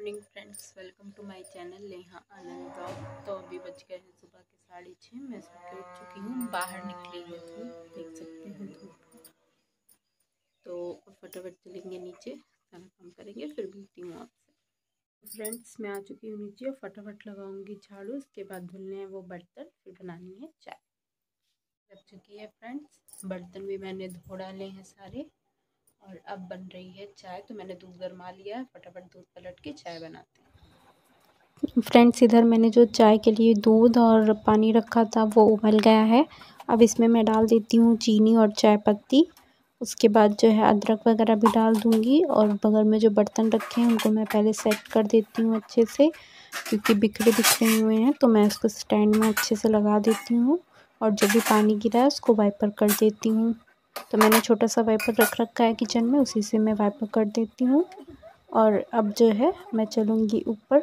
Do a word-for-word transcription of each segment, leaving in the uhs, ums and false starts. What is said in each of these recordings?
Morning friends, welcome to my channel Neha Anand blog. तो अभी बज गए हैं सुबह के साढ़े छः। मैं सो के उठ चुकी हूँ, बाहर निकली हुई थी, देख सकते हैं धूप। तो फटाफट चलेंगे नीचे, सारा काम करेंगे, फिर मिलती हूँ आपसे। फ्रेंड्स, मैं आ चुकी हूँ नीचे और फटाफट लगाऊंगी झाड़ू। उसके बाद धुलने हैं वो बर्तन, फिर बनानी है चाय। लग चुकी है फ्रेंड्स, बर्तन भी मैंने धो डाले हैं सारे और अब बन रही है चाय। तो मैंने दूध गरमा लिया है, फटाफट दूध पलट के चाय बनाते हैं। फ्रेंड्स, इधर मैंने जो चाय के लिए दूध और पानी रखा था वो उबल गया है। अब इसमें मैं डाल देती हूँ चीनी और चाय पत्ती। उसके बाद जो है अदरक वगैरह भी डाल दूँगी और बगल में जो बर्तन रखे हैं उनको मैं पहले सेट कर देती हूँ अच्छे से, क्योंकि बिखरे बिखरे हुए हैं। तो मैं उसको स्टैंड में अच्छे से लगा देती हूँ और जो भी पानी गिरा है उसको वाइपर कर देती हूँ। तो मैंने छोटा सा वाइपर रख रखा है किचन में, उसी से मैं वाइपर कर देती हूँ। और अब जो है मैं चलूँगी ऊपर।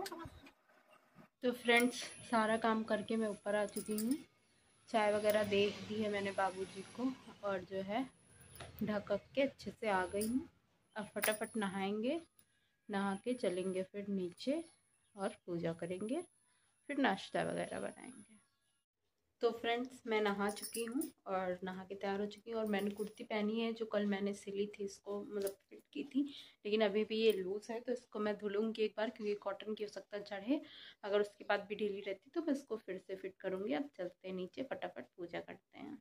तो फ्रेंड्स, सारा काम करके मैं ऊपर आ चुकी हूँ। चाय वगैरह दे दी है मैंने बाबूजी को और जो है ढक के अच्छे से आ गई हूँ। अब फटाफट नहाएंगे, नहा के चलेंगे फिर नीचे और पूजा करेंगे, फिर नाश्ता वगैरह बनाएंगे। तो फ्रेंड्स, मैं नहा चुकी हूँ और नहा के तैयार हो चुकी हूँ और मैंने कुर्ती पहनी है जो कल मैंने सिली थी, इसको मतलब फिट की थी, लेकिन अभी भी ये लूज़ है। तो इसको मैं धुलूँगी एक बार, क्योंकि कॉटन की हो सकता है चढ़े। अगर उसके बाद भी ढीली रहती तो मैं इसको फिर से फिट करूँगी। अब चलते हैं नीचे, फटाफट पूजा करते हैं।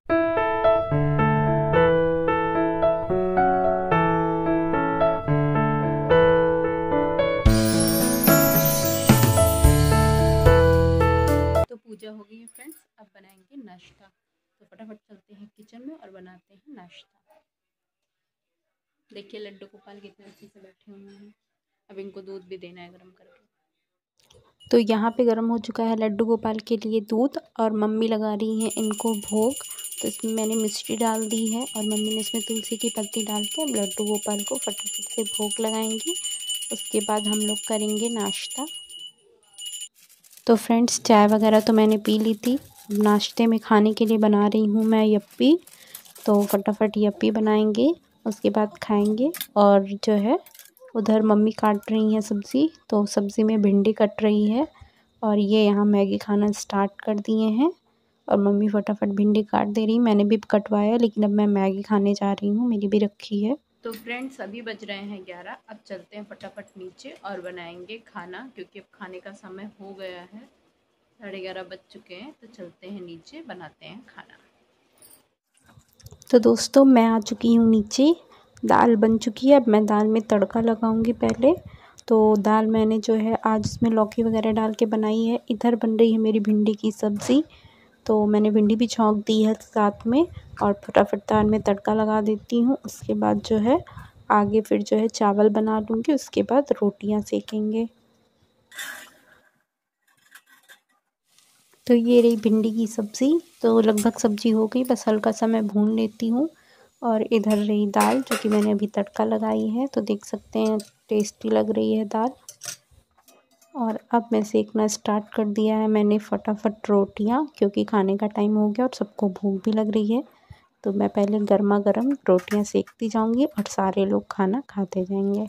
पूजा हो गई है फ्रेंड्स, अब बनाएंगे नाश्ता। तो फटाफट चलते हैं किचन में और बनाते हैं नाश्ता। देखिए लड्डू गोपाल कितने अच्छे से बैठे हुए हैं। अब इनको दूध भी देना है गर्म करके। तो यहाँ पे गर्म हो चुका है लड्डू गोपाल के लिए दूध और मम्मी लगा रही हैं इनको भोग। तो इसमें मैंने मिश्री डाल दी है और मम्मी ने इसमें तुलसी की पत्ती डाल के लड्डू गोपाल को फटाफट से भोग लगाएंगी। उसके बाद हम लोग करेंगे नाश्ता। तो फ्रेंड्स, चाय वगैरह तो मैंने पी ली थी। नाश्ते में खाने के लिए बना रही हूँ मैं यप्पी। तो फटाफट यप्पी बनाएंगे, उसके बाद खाएंगे। और जो है उधर मम्मी काट रही हैं सब्ज़ी, तो सब्ज़ी में भिंडी कट रही है और ये यहाँ मैगी खाना स्टार्ट कर दिए हैं और मम्मी फटाफट भिंडी काट दे रही। मैंने भी कटवाया, लेकिन अब मैं मैगी खाने जा रही हूँ, मेरी भी रखी है। तो फ्रेंड्स, अभी बज रहे हैं ग्यारह। अब चलते हैं फटाफट नीचे और बनाएंगे खाना, क्योंकि अब खाने का समय हो गया है, साढ़े ग्यारह बज चुके हैं। तो चलते हैं नीचे, बनाते हैं खाना। तो दोस्तों, मैं आ चुकी हूँ नीचे, दाल बन चुकी है। अब मैं दाल में तड़का लगाऊंगी पहले। तो दाल मैंने जो है आज इसमें लौकी वगैरह डाल के बनाई है। इधर बन रही है मेरी भिंडी की सब्ज़ी, तो मैंने भिंडी भी छौंक दी है साथ में और फटाफट दाल में तड़का लगा देती हूँ। उसके बाद जो है आगे फिर जो है चावल बना लूँगी, उसके बाद रोटियाँ सेकेंगे। तो ये रही भिंडी की सब्ज़ी। तो लगभग सब्ज़ी हो गई, बस हल्का सा मैं भून लेती हूँ। और इधर रही दाल, जो कि मैंने अभी तड़का लगाई है। तो देख सकते हैं टेस्टी लग रही है दाल। और अब मैं सेकना स्टार्ट कर दिया है मैंने फटाफट रोटियाँ, क्योंकि खाने का टाइम हो गया और सबको भूख भी लग रही है। तो मैं पहले गर्मा गर्म रोटियाँ सेकती जाऊँगी और सारे लोग खाना खाते जाएंगे।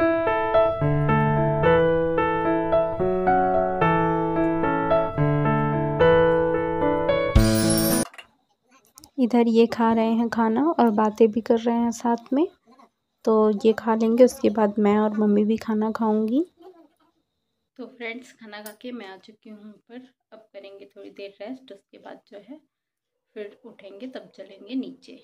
इधर ये खा रहे हैं खाना और बातें भी कर रहे हैं साथ में। तो ये खा लेंगे, उसके बाद मैं और मम्मी भी खाना खाऊंगी। तो फ्रेंड्स, खाना खा के मैं आ चुकी हूँ ऊपर। अब करेंगे थोड़ी देर रेस्ट, उसके बाद जो है फिर उठेंगे, तब चलेंगे नीचे।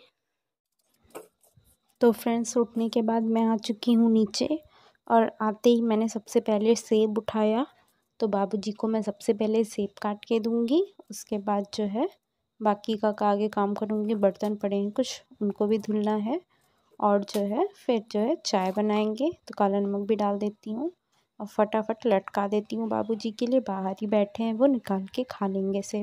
तो फ्रेंड्स, उठने के बाद मैं आ चुकी हूँ नीचे और आते ही मैंने सबसे पहले सेब उठाया। तो बाबूजी को मैं सबसे पहले सेब काट के दूँगी, उसके बाद जो है बाकी का आगे काम करूँगी। बर्तन पड़े हैं कुछ, उनको भी धुलना है और जो है फिर जो है चाय बनाएंगे। तो काला नमक भी डाल देती हूँ और फटाफट लटका देती हूँ बाबूजी के लिए। बाहर ही बैठे हैं, वो निकाल के खा लेंगे सेब।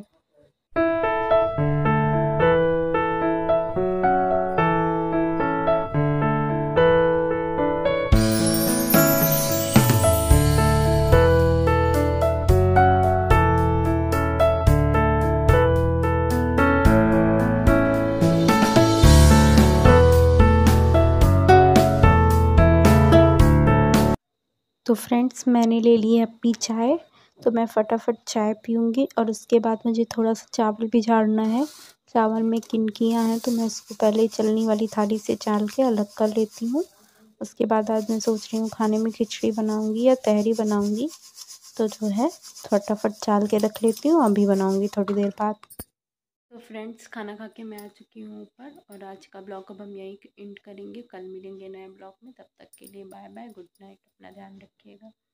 तो फ्रेंड्स मैंने ले ली है अपनी चाय, तो मैं फटाफट चाय पीऊँगी और उसके बाद मुझे थोड़ा सा चावल भी झाड़ना है। चावल में किनकियाँ हैं तो मैं उसको पहले चलनी वाली थाली से चाल के अलग कर लेती हूँ। उसके बाद आज मैं सोच रही हूँ खाने में खिचड़ी बनाऊँगी या तहरी बनाऊँगी, तो जो है फटाफट चाल के रख लेती हूँ, अभी बनाऊँगी थोड़ी देर बाद। तो फ्रेंड्स खाना खा के मैं आ चुकी हूँ ऊपर और आज का ब्लॉग अब हम यहीं एंड करेंगे। कल मिलेंगे नए ब्लॉग में, तब तक के लिए बाय बाय, गुड नाइट, अपना ध्यान रखिएगा।